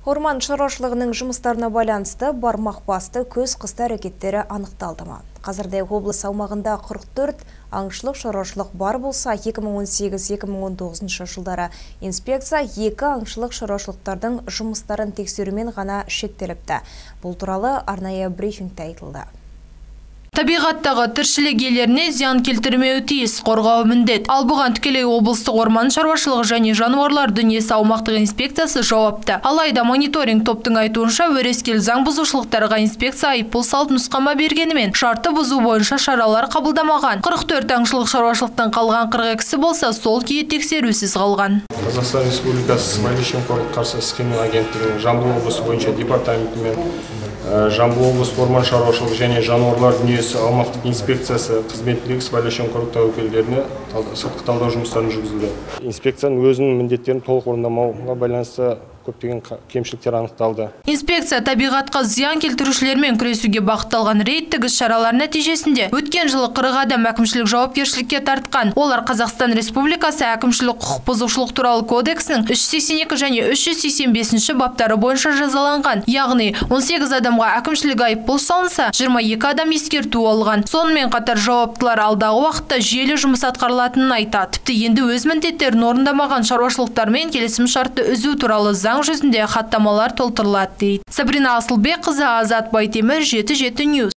Орман шаруашылығының жұмыстарына байланысты бармақ басты көз қысты әрекеттері анықталды ма? Қазірде облыс аумағында 44 аңшылық шаруашылық бар болса, 2018-2019 жылдары инспекция 2 аңшылық шаруашылықтардың жұмыстарын тексерумен ғана шектеліпті. Бұл туралы арнайы брифингте айтылды. Табиғаттағы тіршілік иелеріне зиян келтірмеуі тиіс, қорғау міндет. Ал бұған тікелей облыстық орман шаруашылығы және жануарлар дүниесі аумақтық инспекциясы жауапты. Алайда мониторинг топтың айтуынша өрескел заң бұзушылықтарға инспекция айыппұл салып нұсқама бергенімен шартты бұзу бойынша шаралар қабылдамаған. 44 аңшылық шаруашылықтан қалған 42-сі болса, сол күйі тексерусіз қалған. Қазақстан Республикасы сыбайлас жемқорлыққа қарсы іс-қимыл агенттігінің Жамбыл облысы бойынша департаментімен Жамбыл облысы орман шаруашылығы және жануарлар дүниесі аумақтық инспекциясы қызметіндегі сыбайлас жемқорлық тәуекелдеріне сыртқы талдау жұмыстарын жүргізілді. Инспекцияның өзінің міндеттерін толық орындамауға байланысты көптеген кемшіліктер анықталды. Инспекция табиғатқа зиян келтірушілермен күресуге бағытталған рейдтік іс-шаралар нәтижесінде өткен жылы 40 адам әкімшілік жауапкершілікке тартқан. Олар Қазақстан Республикасы әкімшілік құқық бұзушылық туралы кодексінің 382 және 385 баптары бойынша жазаланған. Яғни 18 адамға әкімшілік айыппұл салынса, 22 адам ескерту алған. Сонымен қатар жауаптылар алдағы уақытта жүйелі жұмыс атқарылатынын айтады. Тіпті енді өз міндеттерін орындамаған шаруашылықтармен келісім шартты үзу туралы заң жүзінде хаттамалар толтырылады дейді. Сабрина Асылбекқызы, Азат Байтемір, 7-7 Ньюс.